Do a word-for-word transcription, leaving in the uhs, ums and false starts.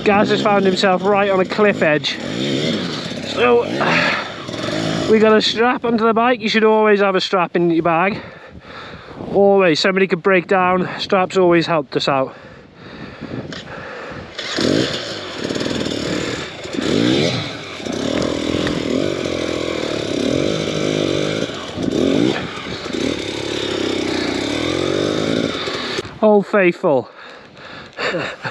Gaz has found himself right on a cliff edge. So we got a strap onto the bike. You should always have a strap in your bag. Always. Somebody could break down. Straps always helped us out. Old Faithful.